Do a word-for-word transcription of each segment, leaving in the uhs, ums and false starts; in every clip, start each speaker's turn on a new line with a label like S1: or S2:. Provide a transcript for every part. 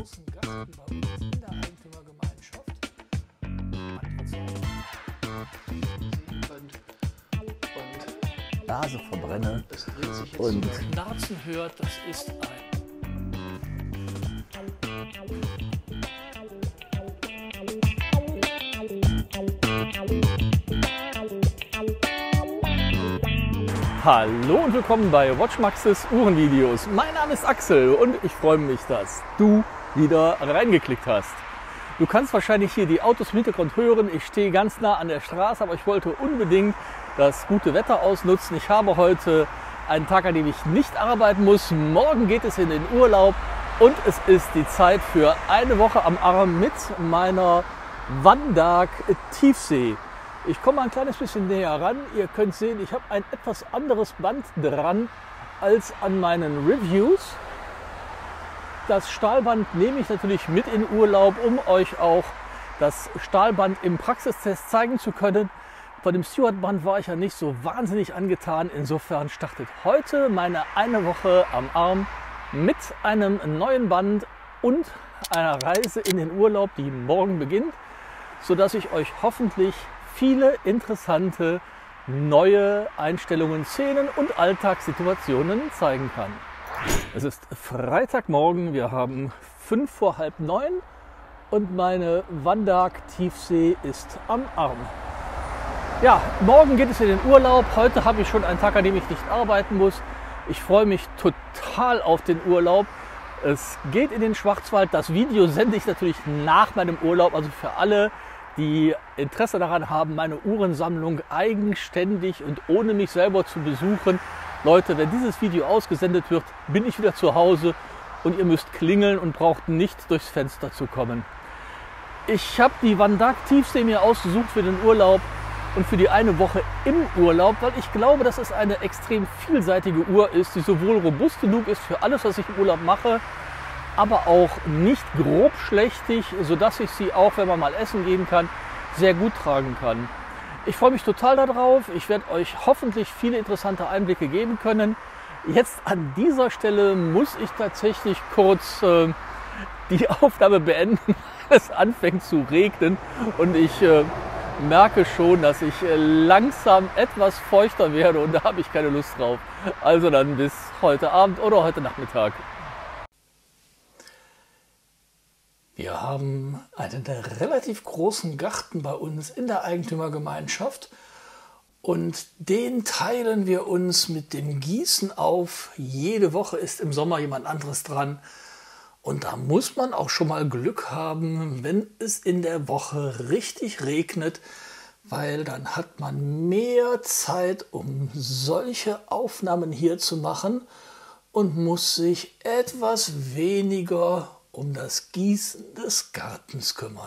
S1: großen Gasten bei uns in der Eigentümergemeinschaft.
S2: Und Nase verbrenne
S1: Das dreht sich jetzt
S2: und
S1: so. Knarzen hört, das ist ein.
S2: Hallo und willkommen bei WatchMaxes Uhrenvideos. Mein Name ist Axel und ich freue mich, dass du wieder reingeklickt hast. Du kannst wahrscheinlich hier die Autos im Hintergrund hören. Ich stehe ganz nah an der Straße, aber ich wollte unbedingt das gute Wetter ausnutzen. Ich habe heute einen Tag, an dem ich nicht arbeiten muss. Morgen geht es in den Urlaub und es ist die Zeit für eine Woche am Arm mit meiner Vandag Tiefsee. Ich komme ein kleines bisschen näher ran. Ihr könnt sehen, ich habe ein etwas anderes Band dran als an meinen Reviews. Das Stahlband nehme ich natürlich mit in Urlaub, um euch auch das Stahlband im Praxistest zeigen zu können. Von dem Stewart-Band war ich ja nicht so wahnsinnig angetan. Insofern startet heute meine eine Woche am Arm mit einem neuen Band und einer Reise in den Urlaub, die morgen beginnt, sodass ich euch hoffentlich viele interessante neue Einstellungen, Szenen und Alltagssituationen zeigen kann. Es ist Freitagmorgen, wir haben fünf vor halb neun und meine Vandag Tiefsee ist am Arm. Ja, morgen geht es in den Urlaub. Heute habe ich schon einen Tag, an dem ich nicht arbeiten muss. Ich freue mich total auf den Urlaub. Es geht in den Schwarzwald. Das Video sende ich natürlich nach meinem Urlaub, also für alle, die Interesse daran haben, meine Uhrensammlung eigenständig und ohne mich selber zu besuchen. Leute, wenn dieses Video ausgesendet wird, bin ich wieder zu Hause und ihr müsst klingeln und braucht nicht durchs Fenster zu kommen. Ich habe die Vandag Tiefsee mir ausgesucht für den Urlaub und für die eine Woche im Urlaub, weil ich glaube, dass es eine extrem vielseitige Uhr ist, die sowohl robust genug ist für alles, was ich im Urlaub mache, aber auch nicht grobschlächtig, sodass ich sie auch, wenn man mal essen gehen kann, sehr gut tragen kann. Ich freue mich total darauf. Ich werde euch hoffentlich viele interessante Einblicke geben können. Jetzt an dieser Stelle muss ich tatsächlich kurz äh, die Aufnahme beenden, weil es anfängt zu regnen und ich äh, merke schon, dass ich äh, langsam etwas feuchter werde und da habe ich keine Lust drauf. Also dann bis heute Abend oder heute Nachmittag.
S1: Wir haben einen relativ großen Garten bei uns in der Eigentümergemeinschaft und den teilen wir uns mit dem Gießen auf. Jede Woche ist im Sommer jemand anderes dran und da muss man auch schon mal Glück haben, wenn es in der Woche richtig regnet, weil dann hat man mehr Zeit, um solche Aufnahmen hier zu machen und muss sich etwas weniger um das Gießen des Gartens kümmern.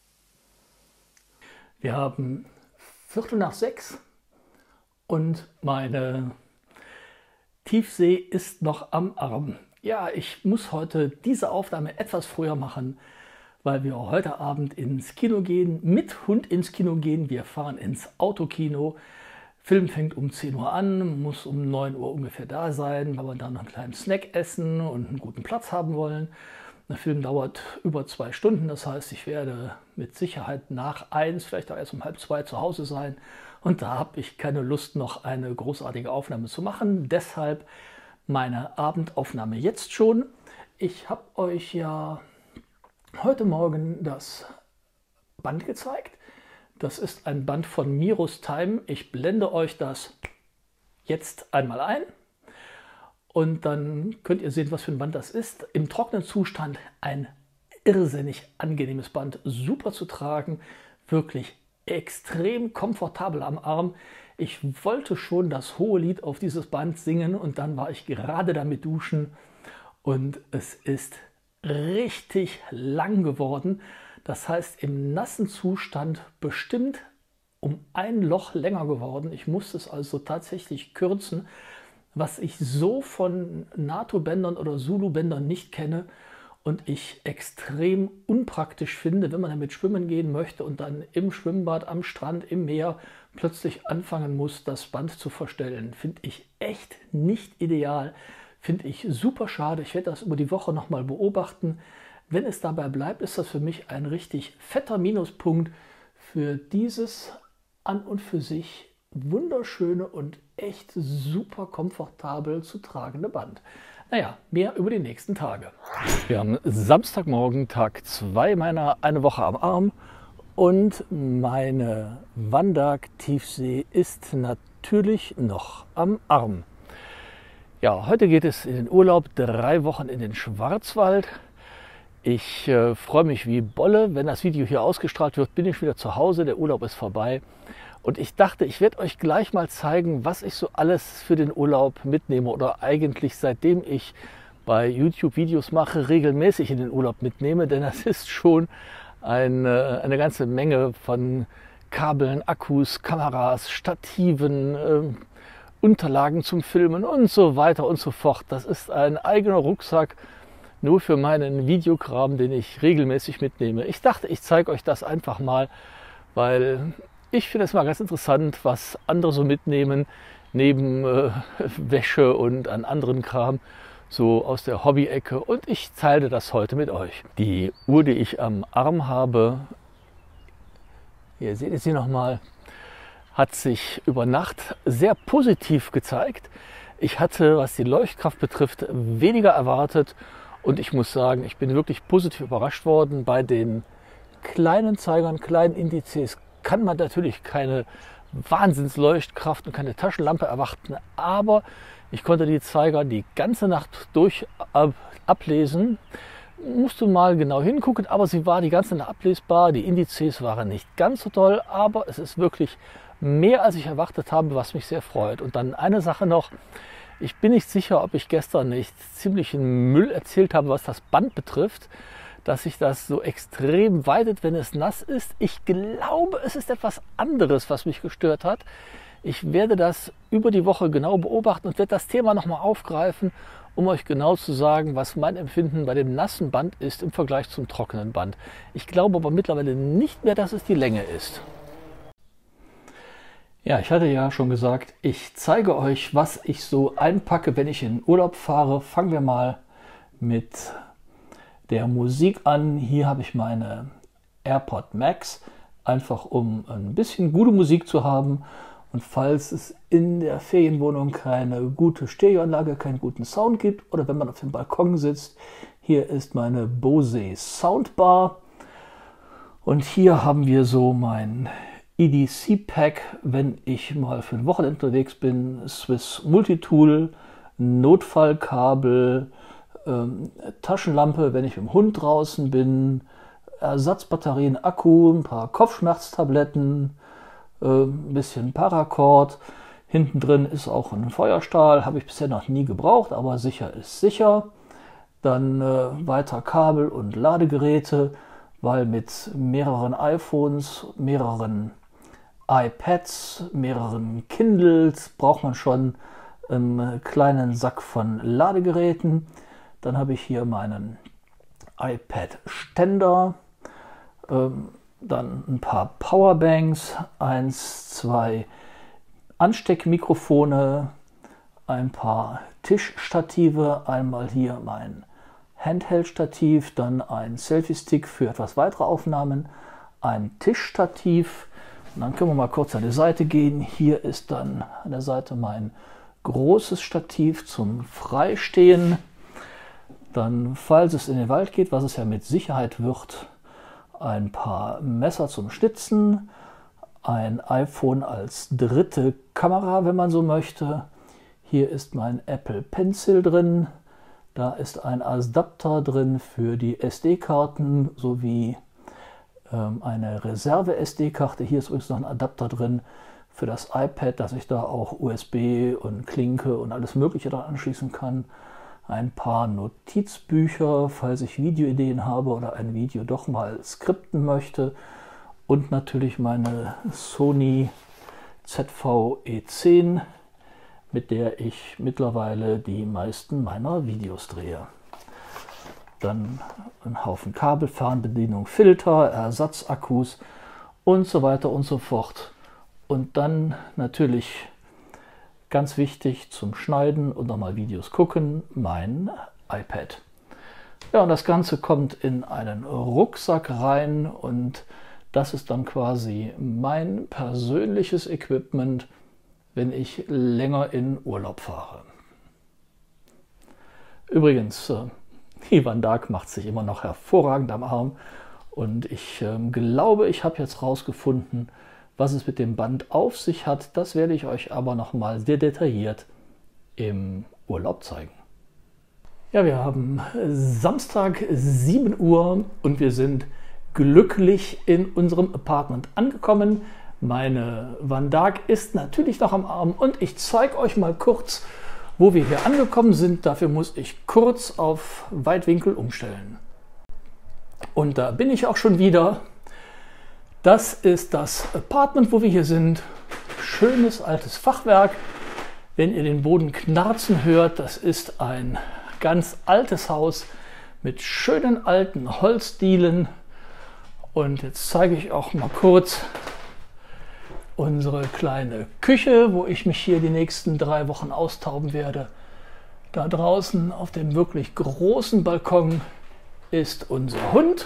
S2: Wir haben Viertel nach sechs und meine Tiefsee ist noch am Arm. Ja, ich muss heute diese Aufnahme etwas früher machen, weil wir heute Abend ins Kino gehen, mit Hund ins Kino gehen. Wir fahren ins Autokino. Film fängt um zehn Uhr an, muss um neun Uhr ungefähr da sein, weil wir dann noch einen kleinen Snack essen und einen guten Platz haben wollen. Der Film dauert über zwei Stunden, das heißt, ich werde mit Sicherheit nach eins, vielleicht auch erst um halb zwei zu Hause sein. Und da habe ich keine Lust, noch eine großartige Aufnahme zu machen. Deshalb meine Abendaufnahme jetzt schon. Ich habe euch ja heute Morgen das Band gezeigt. Das ist ein Band von Mirus Time. Ich blende euch das jetzt einmal ein. Und dann könnt ihr sehen, was für ein Band das ist. Im trockenen Zustand ein irrsinnig angenehmes Band, super zu tragen, wirklich extrem komfortabel am Arm. Ich wollte schon das hohe Lied auf dieses Band singen und dann war ich gerade damit duschen und es ist richtig lang geworden. Das heißt, im nassen Zustand bestimmt um ein Loch länger geworden. Ich musste es also tatsächlich kürzen, was ich so von NATO-Bändern oder Zulu-Bändern nicht kenne und ich extrem unpraktisch finde, wenn man damit schwimmen gehen möchte und dann im Schwimmbad, am Strand, im Meer plötzlich anfangen muss, das Band zu verstellen. Finde ich echt nicht ideal, finde ich super schade. Ich werde das über die Woche nochmal beobachten,
S1: Wenn es dabei bleibt, ist das für mich ein richtig fetter Minuspunkt für dieses an und für sich wunderschöne und echt super komfortabel zu tragende Band. Naja, mehr über die nächsten Tage.
S2: Wir haben Samstagmorgen, Tag zwei meiner Eine Woche am Arm und meine Wandag Tiefsee ist natürlich noch am Arm. Ja, heute geht es in den Urlaub, drei Wochen in den Schwarzwald. Ich äh, freue mich wie Bolle. Wenn das Video hier ausgestrahlt wird, bin ich wieder zu Hause. Der Urlaub ist vorbei. Und ich dachte, ich werde euch gleich mal zeigen, was ich so alles für den Urlaub mitnehme oder eigentlich seitdem ich bei YouTube Videos mache, regelmäßig in den Urlaub mitnehme. Denn das ist schon eine, eine ganze Menge von Kabeln, Akkus, Kameras, Stativen, äh, Unterlagen zum Filmen und so weiter und so fort. Das ist ein eigener Rucksack nur für meinen Videokram, den ich regelmäßig mitnehme. Ich dachte, ich zeige euch das einfach mal, weil ich finde es mal ganz interessant, was andere so mitnehmen, neben äh, Wäsche und an anderen Kram, so aus der Hobby-Ecke. Und ich teile das heute mit euch. Die Uhr, die ich am Arm habe, hier seht ihr sie nochmal, hat sich über Nacht sehr positiv gezeigt. Ich hatte, was die Leuchtkraft betrifft, weniger erwartet. Und ich muss sagen, ich bin wirklich positiv überrascht worden. Bei den kleinen Zeigern, kleinen Indizes kann man natürlich keine Wahnsinnsleuchtkraft und keine Taschenlampe erwarten, aber ich konnte die Zeiger die ganze Nacht durch ab, ablesen. Musste mal genau hingucken, aber sie war die ganze Nacht ablesbar. Die Indizes waren nicht ganz so toll, aber es ist wirklich mehr, als ich erwartet habe, was mich sehr freut. Und dann eine Sache noch. Ich bin nicht sicher, ob ich gestern nicht ziemlichen Müll erzählt habe, was das Band betrifft, dass sich das so extrem weitet, wenn es nass ist. Ich glaube, es ist etwas anderes, was mich gestört hat. Ich werde das über die Woche genau beobachten und werde das Thema nochmal aufgreifen, um euch genau zu sagen, was mein Empfinden bei dem nassen Band ist im Vergleich zum trockenen Band. Ich glaube aber mittlerweile nicht mehr, dass es die Länge ist. Ja, ich hatte ja schon gesagt, ich zeige euch, was ich so einpacke, wenn ich in den Urlaub fahre. Fangen wir mal mit der Musik an. Hier habe ich meine AirPod Max, einfach um ein bisschen gute Musik zu haben. Und falls es in der Ferienwohnung keine gute Stereoanlage, keinen guten Sound gibt oder wenn man auf dem Balkon sitzt, hier ist meine Bose Soundbar. Und hier haben wir so mein E D C-Pack, wenn ich mal für ein Wochenende unterwegs bin, Swiss Multitool, Notfallkabel, ähm, Taschenlampe, wenn ich mit dem Hund draußen bin, Ersatzbatterien, Akku, ein paar Kopfschmerztabletten, äh, ein bisschen Paracord. Hinten drin ist auch ein Feuerstahl, habe ich bisher noch nie gebraucht, aber sicher ist sicher. Dann äh, weiter Kabel und Ladegeräte, weil mit mehreren iPhones, mehreren iPads, mehreren Kindles braucht man schon einen kleinen Sack von Ladegeräten. Dann habe ich hier meinen iPad-Ständer, ähm, dann ein paar Powerbanks, eins, zwei Ansteckmikrofone, ein paar Tischstative, einmal hier mein Handheld-Stativ, dann ein Selfie-Stick für etwas weitere Aufnahmen, ein Tischstativ. Und dann können wir mal kurz an die Seite gehen. Hier ist dann an der Seite mein großes Stativ zum Freistehen. Dann, falls es in den Wald geht, was es ja mit Sicherheit wird, ein paar Messer zum Schnitzen, ein iPhone als dritte Kamera, wenn man so möchte. Hier ist mein Apple Pencil drin. Da ist ein Adapter drin für die S D-Karten sowie ähm, eine Reserve-S D-Karte. Hier ist übrigens noch ein Adapter drin für das iPad, dass ich da auch U S B und Klinke und alles Mögliche dran anschließen kann. Ein paar Notizbücher, falls ich Videoideen habe oder ein Video doch mal skripten möchte. Und natürlich meine Sony Z V E zehn, mit der ich mittlerweile die meisten meiner Videos drehe. Dann ein Haufen Kabel, Fernbedienung, Filter, Ersatzakkus und so weiter und so fort. Und dann natürlich ganz wichtig zum Schneiden und nochmal Videos gucken, mein iPad.
S1: Ja, und das Ganze kommt in einen Rucksack rein und das ist dann quasi mein persönliches Equipment, wenn ich länger in Urlaub fahre. Übrigens, die Van Dijk macht sich immer noch hervorragend am Arm und ich äh, glaube, ich habe jetzt rausgefunden, was es mit dem Band auf sich hat. Das werde ich euch aber noch mal sehr detailliert im Urlaub zeigen. Ja, wir haben Samstag sieben Uhr und wir sind glücklich in unserem Apartment angekommen. Meine Van Dijk ist natürlich noch am Arm und ich zeige euch mal kurz, wo wir hier angekommen sind. Dafür muss ich kurz auf Weitwinkel umstellen. Und da bin ich auch schon wieder. Das ist das Apartment, wo wir hier sind. Schönes altes Fachwerk. Wenn ihr den Boden knarzen hört, das ist ein ganz altes Haus mit schönen alten Holzdielen. Und jetzt zeige ich auch mal kurz unsere kleine Küche, wo ich mich hier die nächsten drei Wochen austoben werde. Da draußen auf dem wirklich großen Balkon ist unser Hund.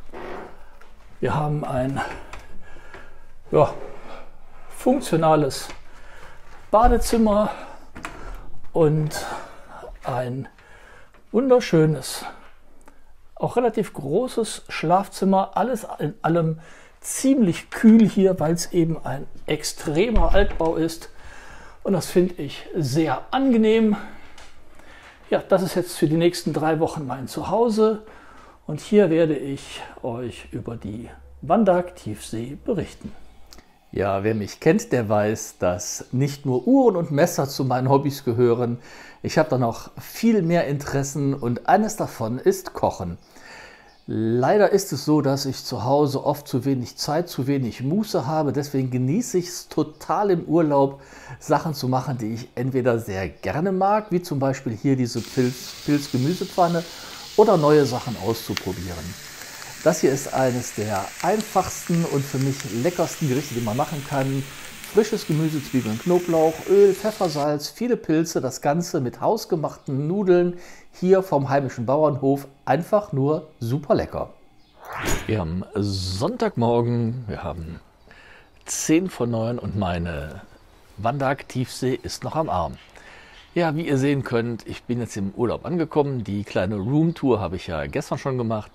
S1: Wir haben ein ja, funktionales Badezimmer und ein wunderschönes, auch relativ großes Schlafzimmer. Alles in allem ziemlich kühl hier, weil es eben ein extremer Altbau ist. Und das finde ich sehr angenehm. Ja, das ist jetzt für die nächsten drei Wochen mein Zuhause. Und hier werde ich euch über die Van Dijk Tiefsee berichten.
S2: Ja, wer mich kennt, der weiß, dass nicht nur Uhren und Messer zu meinen Hobbys gehören. Ich habe da noch viel mehr Interessen und eines davon ist Kochen. Leider ist es so, dass ich zu Hause oft zu wenig Zeit, zu wenig Muße habe. Deswegen genieße ich es total im Urlaub, Sachen zu machen, die ich entweder sehr gerne mag, wie zum Beispiel hier diese Pilz, Pilz-Gemüsepfanne, oder neue Sachen auszuprobieren. Das hier ist eines der einfachsten und für mich leckersten Gerichte, die man machen kann. Frisches Gemüse, Zwiebeln, Knoblauch, Öl, Pfeffersalz, viele Pilze, das Ganze mit hausgemachten Nudeln hier vom heimischen Bauernhof. Einfach nur super lecker. Wir haben Sonntagmorgen, wir haben zehn vor neun und meine Van Dijk Tiefsee ist noch am Arm. Ja, wie ihr sehen könnt, ich bin jetzt im Urlaub angekommen. Die kleine Roomtour habe ich ja gestern schon gemacht.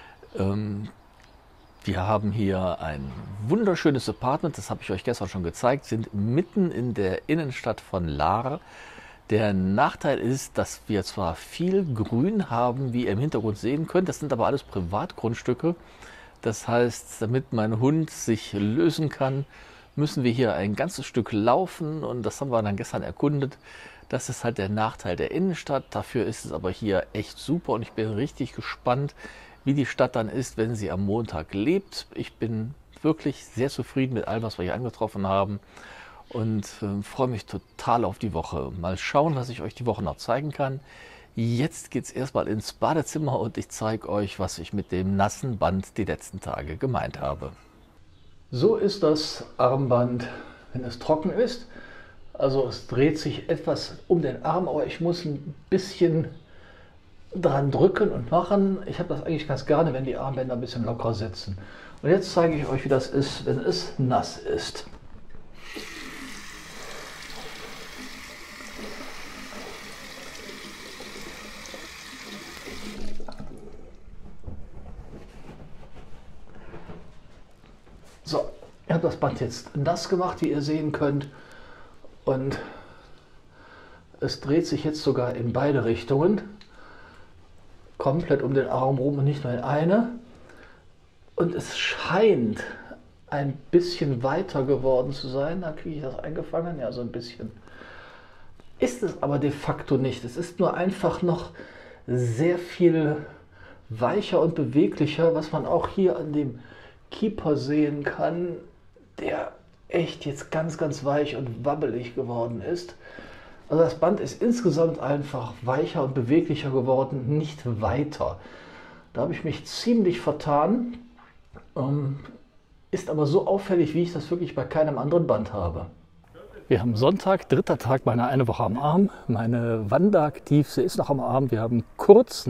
S2: Ähm, Wir haben hier ein wunderschönes Apartment, das habe ich euch gestern schon gezeigt, sind mitten in der Innenstadt von Lahr. Der Nachteil ist, dass wir zwar viel Grün haben, wie ihr im Hintergrund sehen könnt, das sind aber alles Privatgrundstücke. Das heißt, damit mein Hund sich lösen kann, müssen wir hier ein ganzes Stück laufen und das haben wir dann gestern erkundet. Das ist halt der Nachteil der Innenstadt, dafür ist es aber hier echt super und ich bin richtig gespannt, wie die Stadt dann ist, wenn sie am Montag lebt. Ich bin wirklich sehr zufrieden mit allem, was wir hier angetroffen haben und äh, freue mich total auf die Woche. Mal schauen, was ich euch die Woche noch zeigen kann. Jetzt geht es erstmal ins Badezimmer und ich zeige euch, was ich mit dem nassen Band die letzten Tage gemeint habe.
S1: So ist das Armband, wenn es trocken ist. Also es dreht sich etwas um den Arm, aber ich muss ein bisschen dran drücken und machen. Ich habe das eigentlich ganz gerne, wenn die Armbänder ein bisschen locker sitzen. Und jetzt zeige ich euch, wie das ist, wenn es nass ist. So, ich habe das Band jetzt nass gemacht, wie ihr sehen könnt. Und es dreht sich jetzt sogar in beide Richtungen. Komplett um den Arm rum und nicht nur in eine. Und es scheint ein bisschen weiter geworden zu sein. Da kriege ich das eingefangen, ja, so ein bisschen. Ist es aber de facto nicht. Es ist nur einfach noch sehr viel weicher und beweglicher, was man auch hier an dem Keeper sehen kann, der echt jetzt ganz, ganz weich und wabbelig geworden ist. Also das Band ist insgesamt einfach weicher und beweglicher geworden, nicht weiter. Da habe ich mich ziemlich vertan, ähm, ist aber so auffällig, wie ich das wirklich bei keinem anderen Band habe. Wir haben Sonntag, dritter Tag meiner eine Woche am Arm. Meine Van Dijk Tiefsee ist noch am Arm. Wir haben kurz nach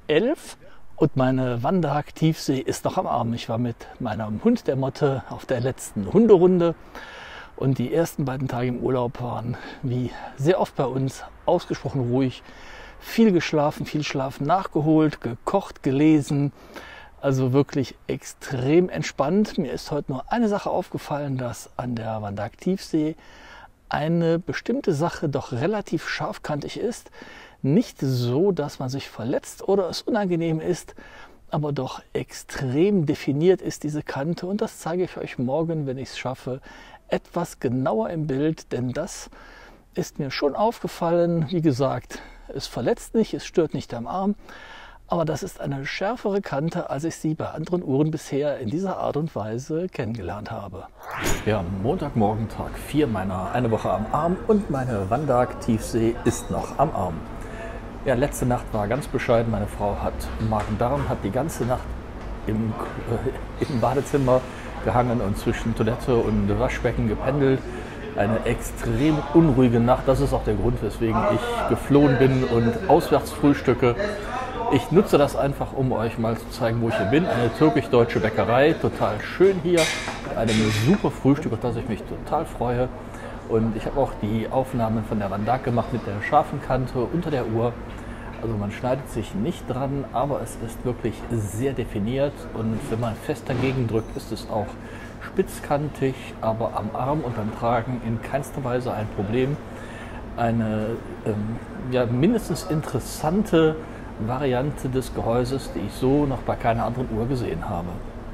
S2: elf und meine Wanderhack Tiefsee ist noch am Arm. Ich war mit meinem Hund, der Motte, auf der letzten Hunderunde und die ersten beiden Tage im Urlaub waren, wie sehr oft bei uns, ausgesprochen ruhig. Viel geschlafen, viel Schlafen nachgeholt, gekocht, gelesen. Also wirklich extrem entspannt. Mir ist heute nur eine Sache aufgefallen, dass an der Wanderhack Tiefsee eine bestimmte Sache doch relativ scharfkantig ist. Nicht so, dass man sich verletzt oder es unangenehm ist, aber doch extrem definiert ist diese Kante. Und das zeige ich euch morgen, wenn ich es schaffe, etwas genauer im Bild. Denn das ist mir schon aufgefallen. Wie gesagt, es verletzt nicht, es stört nicht am Arm. Aber das ist eine schärfere Kante, als ich sie bei anderen Uhren bisher in dieser Art und Weise kennengelernt habe.
S1: Ja, Montagmorgen, Tag vier meiner eine Woche am Arm und meine Wanderhack Tiefsee ist noch am Arm. Ja, letzte Nacht war ganz bescheiden. Meine Frau hat Magen-Darm, hat die ganze Nacht im, äh, im Badezimmer gehangen und zwischen Toilette und Waschbecken gependelt. Eine extrem unruhige Nacht. Das ist auch der Grund, weswegen ich geflohen bin und auswärts frühstücke. Ich nutze das einfach, um euch mal zu zeigen, wo ich hier bin. Eine türkisch-deutsche Bäckerei, total schön hier. Eine super Frühstück, auf das ich mich total freue. Und ich habe auch die Aufnahmen von der Wanderhack gemacht mit der scharfen Kante unter der Uhr. Also man schneidet sich nicht dran, aber es ist wirklich sehr definiert. Und wenn man fest dagegen drückt, ist es auch spitzkantig, aber am Arm und beim Tragen in keinster Weise ein Problem. Eine ähm, ja, mindestens interessante Variante des Gehäuses, die ich so noch bei keiner anderen Uhr gesehen habe.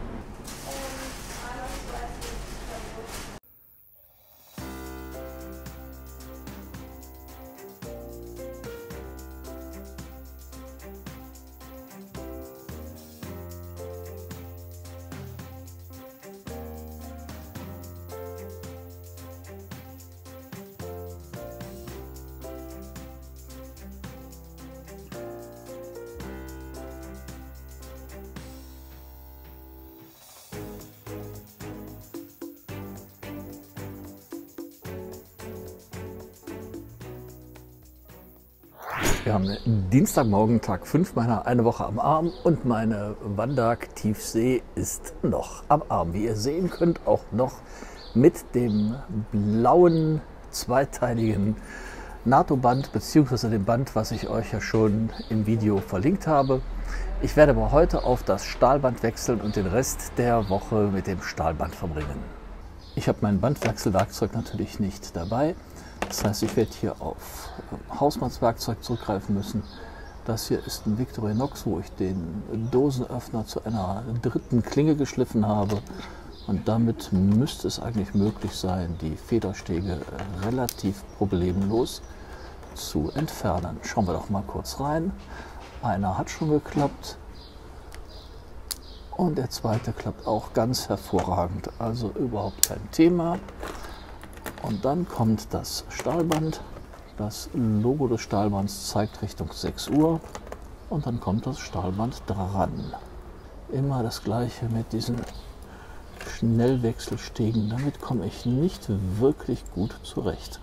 S1: Wir haben Dienstagmorgen, Tag fünf meiner eine Woche am Arm und meine Wanderhack Tiefsee ist noch am Arm. Wie ihr sehen könnt, auch noch mit dem blauen zweiteiligen NATO-Band bzw. dem Band, was ich euch ja schon im Video verlinkt habe. Ich werde aber heute auf das Stahlband wechseln und den Rest der Woche mit dem Stahlband verbringen. Ich habe mein Bandwechselwerkzeug natürlich nicht dabei. Das heißt, ich werde hier auf Hausmannswerkzeug zurückgreifen müssen. Das hier ist ein Victorinox, wo ich den Dosenöffner zu einer dritten Klinge geschliffen habe. Und damit müsste es eigentlich möglich sein, die Federstege relativ problemlos zu entfernen. Schauen wir doch mal kurz rein. Einer hat schon geklappt und der zweite klappt auch ganz hervorragend. Also überhaupt kein Thema. Und dann kommt das Stahlband. Das Logo des Stahlbands zeigt Richtung sechs Uhr. Und dann kommt das Stahlband dran. Immer das gleiche mit diesen Schnellwechselstegen. Damit komme ich nicht wirklich gut zurecht.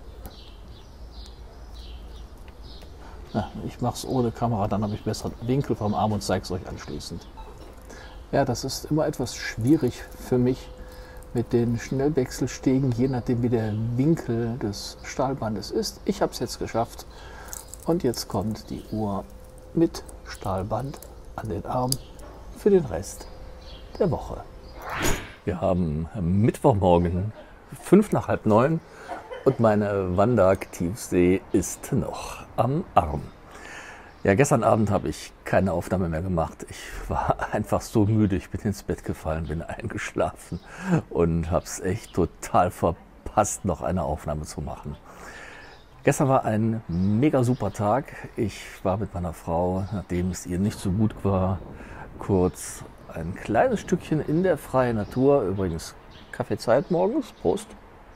S1: Ja, ich mache es ohne Kamera, dann habe ich besseren Winkel vom Arm und zeige es euch anschließend. Ja, das ist immer etwas schwierig für mich mit den Schnellwechselstegen, je nachdem wie der Winkel des Stahlbandes ist. Ich habe es jetzt geschafft und jetzt kommt die Uhr mit Stahlband an den Arm für den Rest der Woche. Wir haben Mittwochmorgen, fünf nach halb neun und meine Wanderhack Tiefsee ist noch am Arm. Ja, gestern Abend habe ich keine Aufnahme mehr gemacht. Ich war einfach so müde, ich bin ins Bett gefallen, bin eingeschlafen und habe es echt total verpasst, noch eine Aufnahme zu machen. Gestern war ein mega super Tag. Ich war mit meiner Frau, nachdem es ihr nicht so gut war, kurz ein kleines Stückchen in der freien Natur. Übrigens Kaffeezeit morgens. Prost.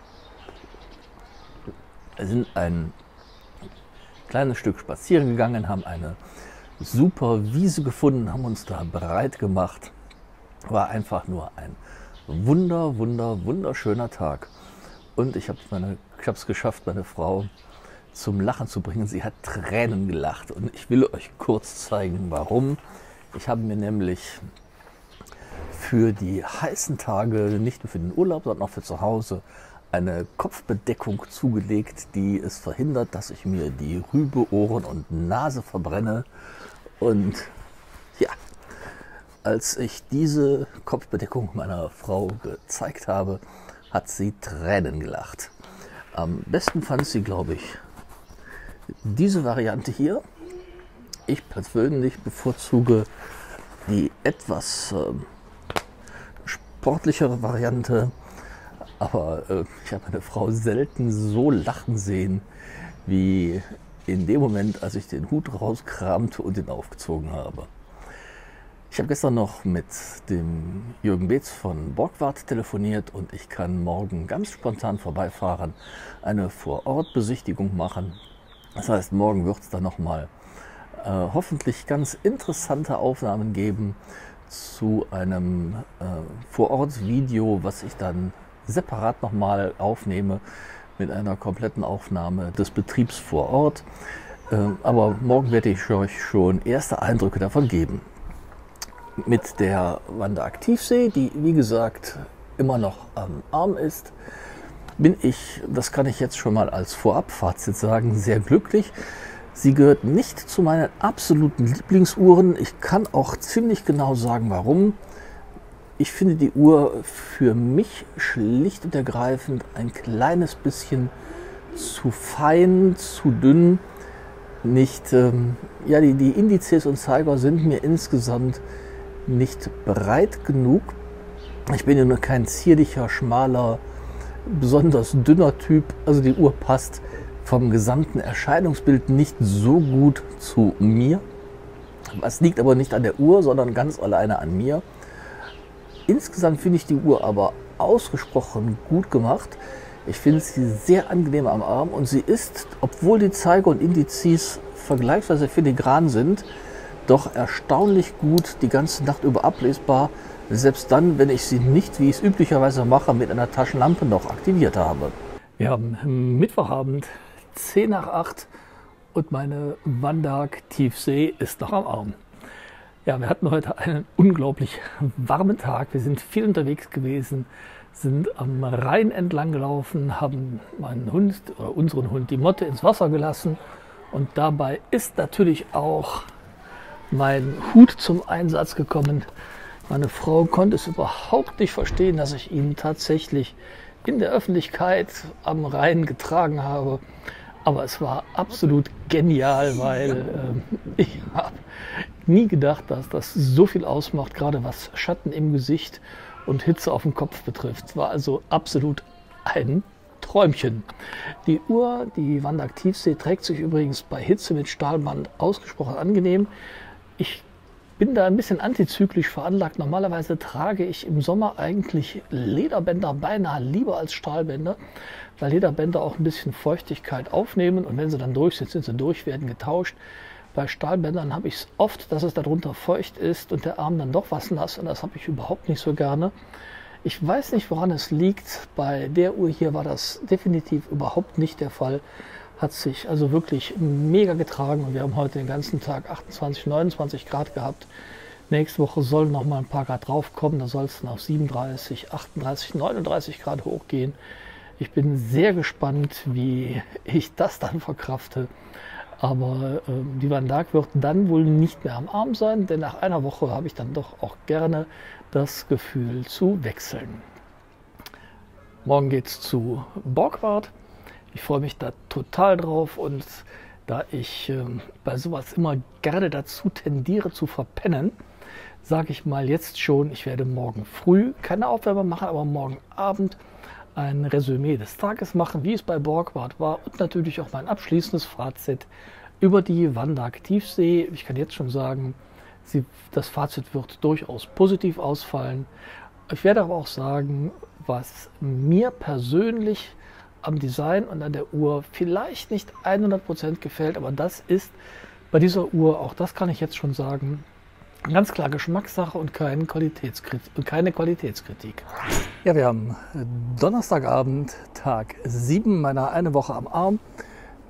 S1: Wir sind ein kleines Stück spazieren gegangen, haben eine super Wiese gefunden, haben uns da breit gemacht. War einfach nur ein wunder, wunder, wunderschöner Tag. Und ich habe es geschafft, meine Frau
S2: zum Lachen zu bringen. Sie hat Tränen gelacht und ich will euch kurz zeigen, warum. Ich habe mir nämlich für die heißen Tage, nicht nur für den Urlaub, sondern auch für zu Hause, eine Kopfbedeckung zugelegt, die es verhindert, dass ich mir die Rübe, Ohren und Nase verbrenne. Und ja, als ich diese Kopfbedeckung meiner Frau gezeigt habe, hat sie Tränen gelacht. Am besten fand sie, glaube ich, diese Variante hier. Ich persönlich bevorzuge die etwas äh, sportlichere Variante, aber äh, ich habe meine Frau selten so lachen sehen, wie in dem Moment, als ich den Hut rauskramte und ihn aufgezogen habe. Ich habe gestern noch mit dem Jürgen Beetz von Borgward telefoniert und ich kann morgen ganz spontan vorbeifahren, eine Vorortbesichtigung machen. Das heißt, morgen wird es dann nochmal äh, hoffentlich ganz interessante Aufnahmen geben zu einem äh, Vorortvideo, was ich dann separat nochmal aufnehme mit einer kompletten Aufnahme des Betriebs vor Ort. Äh, aber morgen werde ich euch schon erste Eindrücke davon geben. Mit der Wanda Aktivsee, die wie gesagt immer noch am Arm ist, bin ich, das kann ich jetzt schon mal als Vorabfazit sagen, sehr glücklich. Sie gehört nicht zu meinen absoluten Lieblingsuhren. Ich kann auch ziemlich genau sagen, warum. Ich finde die Uhr für mich schlicht und ergreifend ein kleines bisschen zu fein, zu dünn. Nicht, ähm, ja, die, die Indizes und Zeiger sind mir insgesamt nicht breit genug. Ich bin ja nur kein zierlicher, schmaler, besonders dünner Typ. Also die Uhr passt vom gesamten Erscheinungsbild nicht so gut zu mir. Das liegt aber nicht an der Uhr, sondern ganz alleine an mir. Insgesamt finde ich die Uhr aber ausgesprochen gut gemacht. Ich finde sie sehr angenehm am Arm und sie ist, obwohl die Zeiger und Indizes vergleichsweise filigran sind, doch erstaunlich gut die ganze Nacht über ablesbar, selbst dann, wenn ich sie nicht, wie ich es üblicherweise mache, mit einer Taschenlampe noch aktiviert habe.
S1: Wir haben Mittwochabend, zehn nach acht und meine Wanda Aktivsee ist noch am Arm. Ja, wir hatten heute einen unglaublich warmen Tag. Wir sind viel unterwegs gewesen, sind am Rhein entlang gelaufen, haben meinen Hund oder unseren Hund, die Motte, ins Wasser gelassen. Und dabei ist natürlich auch mein Hut zum Einsatz gekommen. Meine Frau konnte es überhaupt nicht verstehen, dass ich ihn tatsächlich in der Öffentlichkeit am Rhein getragen habe. Aber es war absolut genial, weil äh, ich habe nie gedacht, dass das so viel ausmacht, gerade was Schatten im Gesicht und Hitze auf dem Kopf betrifft. Es war also absolut ein Träumchen. Die Uhr, die Wanda Aktivsee, trägt sich übrigens bei Hitze mit Stahlband ausgesprochen angenehm. Ich bin da ein bisschen antizyklisch veranlagt. Normalerweise trage ich im Sommer eigentlich Lederbänder beinahe lieber als Stahlbänder, weil Lederbänder auch ein bisschen Feuchtigkeit aufnehmen und wenn sie dann durch sind, sind sie durch, werden getauscht. Bei Stahlbändern habe ich es oft, dass es darunter feucht ist und der Arm dann doch was nass und das habe ich überhaupt nicht so gerne. Ich weiß nicht, woran es liegt. Bei der Uhr hier war das definitiv überhaupt nicht der Fall. Hat sich also wirklich mega getragen und wir haben heute den ganzen Tag achtundzwanzig, neunundzwanzig Grad gehabt. Nächste Woche sollen noch mal ein paar Grad drauf kommen, da soll es dann auf siebenunddreißig, achtunddreißig, neununddreißig Grad hochgehen. Ich bin sehr gespannt, wie ich das dann verkrafte. Aber äh, die Wanda wird dann wohl nicht mehr am Arm sein, denn nach einer Woche habe ich dann doch auch gerne das Gefühl zu wechseln. Morgen geht es zu Borgward. Ich freue mich da total drauf und da ich äh, bei sowas immer gerne dazu tendiere zu verpennen, sage ich mal jetzt schon, ich werde morgen früh keine Aufwärme machen, aber morgen Abend ein Resümee des Tages machen, wie es bei Borgward war und natürlich auch mein abschließendes Fazit über die Wanda Aktivsee. Ich kann jetzt schon sagen, sie, das Fazit wird durchaus positiv ausfallen. Ich werde aber auch sagen, was mir persönlich am Design und an der Uhr vielleicht nicht hundert Prozent gefällt, aber das ist bei dieser Uhr, auch das kann ich jetzt schon sagen, ganz klar Geschmackssache und keine Qualitätskritik. Und keine Qualitätskritik.
S2: Ja, wir haben Donnerstagabend, Tag sieben meiner eine Woche am Arm.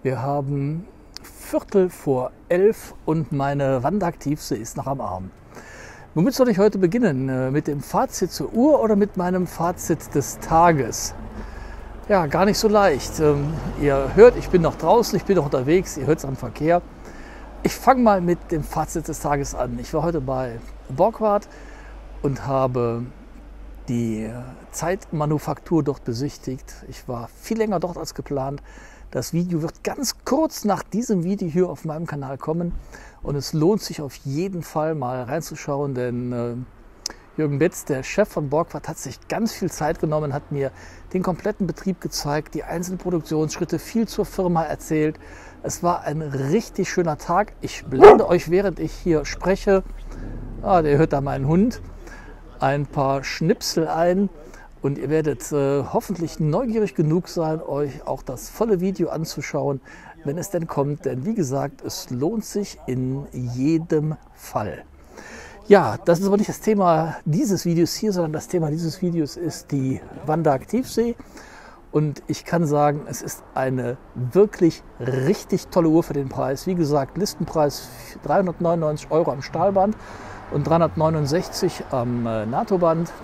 S1: Wir haben Viertel vor elf und meine Wanderaktivste ist noch am Arm. Womit soll ich heute beginnen? Mit dem Fazit zur Uhr oder mit meinem Fazit des Tages? Ja, gar nicht so leicht. Ihr hört, ich bin noch draußen, ich bin noch unterwegs, ihr hört es am Verkehr. Ich fange mal mit dem Fazit des Tages an. Ich war heute bei Borgward und habe die Zeitmanufaktur dort besichtigt. Ich war viel länger dort als geplant. Das Video wird ganz kurz nach diesem Video hier auf meinem Kanal kommen und es lohnt sich auf jeden Fall mal reinzuschauen, denn äh, Jürgen Betz, der Chef von Borgward, hat sich ganz viel Zeit genommen, hat mir den kompletten Betrieb gezeigt, die einzelnen Produktionsschritte, viel zur Firma erzählt. Es war ein richtig schöner Tag. Ich blende euch, während ich hier spreche, ah, der hört da meinen Hund, ein paar Schnipsel ein. Und ihr werdet äh, hoffentlich neugierig genug sein, euch auch das volle Video anzuschauen, wenn es denn kommt. Denn wie gesagt, es lohnt sich in jedem Fall. Ja, das ist aber nicht das Thema dieses Videos hier, sondern das Thema dieses Videos ist die Wanderaktivste. Und ich kann sagen, es ist eine wirklich richtig tolle Uhr für den Preis. Wie gesagt, Listenpreis dreihundertneunundneunzig Euro am Stahlband und dreihundertneunundsechzig am äh, NATO-Band.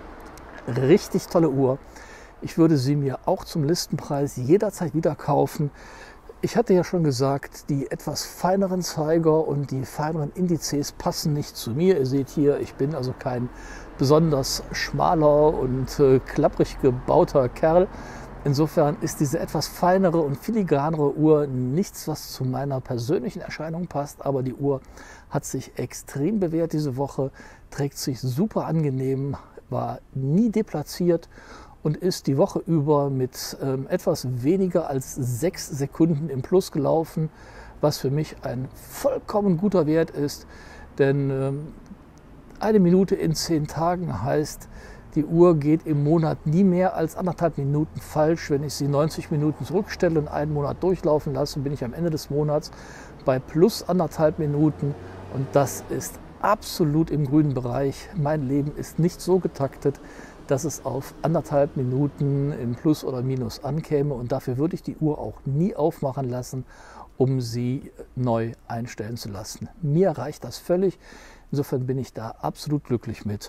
S1: Richtig tolle Uhr. Ich würde sie mir auch zum Listenpreis jederzeit wieder kaufen. Ich hatte ja schon gesagt, die etwas feineren Zeiger und die feineren Indizes passen nicht zu mir. Ihr seht hier, ich bin also kein besonders schmaler und äh, klapprig gebauter Kerl. Insofern ist diese etwas feinere und filigranere Uhr nichts, was zu meiner persönlichen Erscheinung passt. Aber die Uhr hat sich extrem bewährt diese Woche, trägt sich super angenehm, war nie deplatziert und ist die Woche über mit ähm, etwas weniger als sechs Sekunden im Plus gelaufen, was für mich ein vollkommen guter Wert ist, denn ähm, eine Minute in zehn Tagen heißt, die Uhr geht im Monat nie mehr als anderthalb Minuten falsch. Wenn ich sie neunzig Minuten zurückstelle und einen Monat durchlaufen lasse, bin ich am Ende des Monats bei plus anderthalb Minuten und das ist absolut im grünen Bereich. Mein Leben ist nicht so getaktet, dass es auf anderthalb Minuten im Plus oder Minus ankäme und dafür würde ich die Uhr auch nie aufmachen lassen, um sie neu einstellen zu lassen. Mir reicht das völlig. Insofern bin ich da absolut glücklich mit.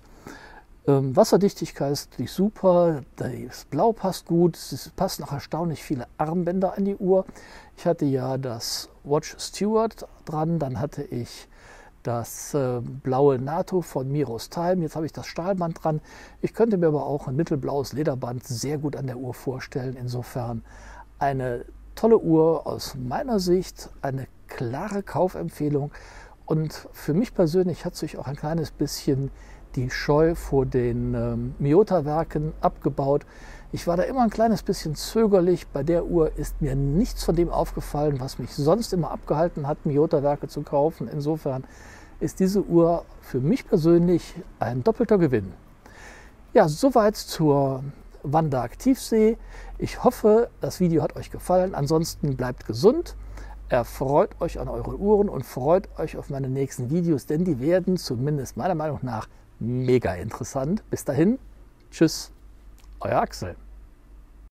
S1: Ähm, Wasserdichtigkeit ist natürlich super, das Blau passt gut, es passen auch erstaunlich viele Armbänder an die Uhr. Ich hatte ja das Watch Steward dran, dann hatte ich das äh, blaue NATO von Miros Time. Jetzt habe ich das Stahlband dran. Ich könnte mir aber auch ein mittelblaues Lederband sehr gut an der Uhr vorstellen. Insofern eine tolle Uhr aus meiner Sicht, eine klare Kaufempfehlung. Und für mich persönlich hat sich auch ein kleines bisschen die Scheu vor den ähm, Miyota-Werken abgebaut. Ich war da immer ein kleines bisschen zögerlich. Bei der Uhr ist mir nichts von dem aufgefallen, was mich sonst immer abgehalten hat, Miyota-Werke zu kaufen. Insofern ist diese Uhr für mich persönlich ein doppelter Gewinn. Ja, soweit zur Wanderaktivste. Ich hoffe, das Video hat euch gefallen. Ansonsten bleibt gesund, erfreut euch an eure Uhren und freut euch auf meine nächsten Videos, denn die werden zumindest meiner Meinung nach mega interessant. Bis dahin, tschüss, euer Axel.